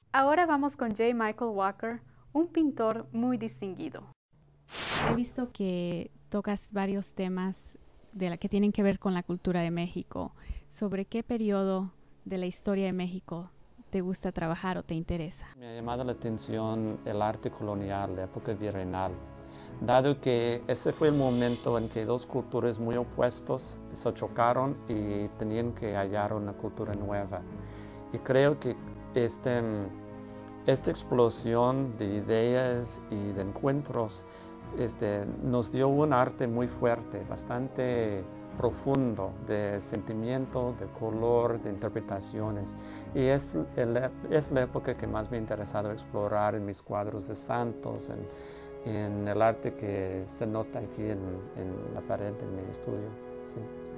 Ahora vamos con J. Michael Walker, un pintor muy distinguido. He visto que tocas varios temas que tienen que ver con la cultura de México. ¿Sobre qué periodo de la historia de México te gusta trabajar o te interesa? Me ha llamado la atención el arte colonial, la época virreinal, dado que ese fue el momento en que dos culturas muy opuestas se chocaron y tenían que hallar una cultura nueva. Y creo que esta explosión de ideas y de encuentros nos dio un arte muy fuerte, bastante profundo, de sentimiento, de color, de interpretaciones. Y es la época que más me ha interesado explorar en mis cuadros de santos, en el arte que se nota aquí en la pared de mi estudio. Sí.